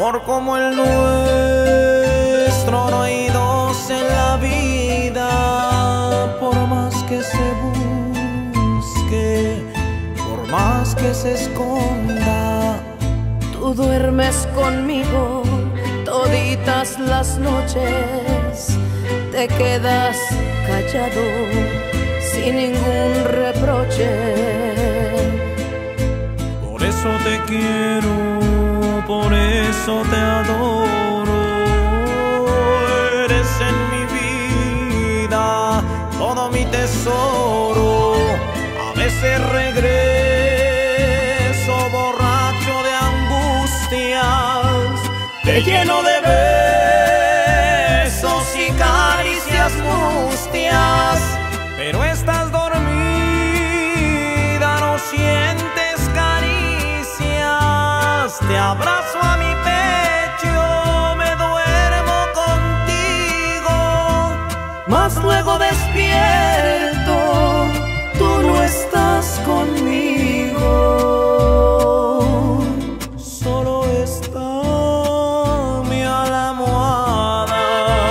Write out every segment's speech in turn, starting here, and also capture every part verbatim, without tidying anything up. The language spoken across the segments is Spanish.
amor como el nuestro no hay dos en la vida. Por más que se busque, por más que se esconda, tú duermes conmigo toditas las noches, te quedas callado sin ningún reproche. Por eso te quiero, por eso te adoro. Eres en mi vida todo mi tesoro. A veces regreso borracho de angustias, te lleno de besos y caricias mustias, pero estás dormida, no sientes caricias. Te abrazo a mi pecho, me duermo contigo, mas luego despierto, tú no estás conmigo. Solo está mi almohada.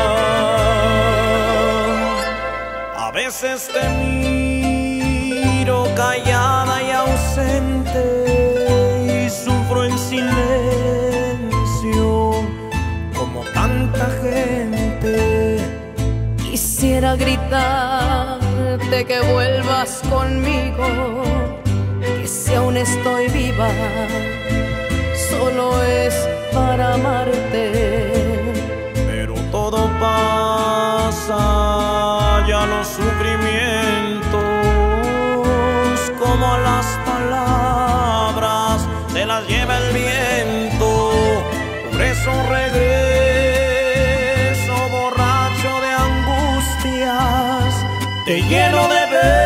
A veces te miro callada y ausente, en silencio como tanta gente. Quisiera gritarte que vuelvas conmigo, que si aún estoy viva, solo es para amarte. Pero todo pasa, ya los sufrimientos, como las palabras se las lleva el viento. Por eso regreso borracho de angustias, te lleno de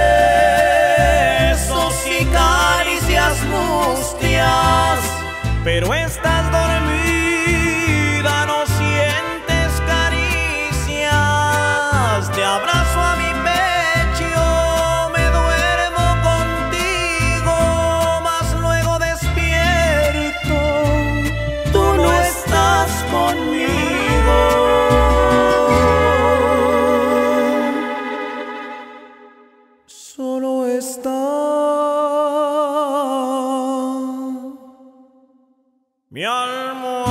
besos y caricias mustias, pero estás dormida, no sientes caricias. Te abrazo a mi pecho, me duermo contigo, mas luego despierto, tú no estás conmigo. Solo está mi alma.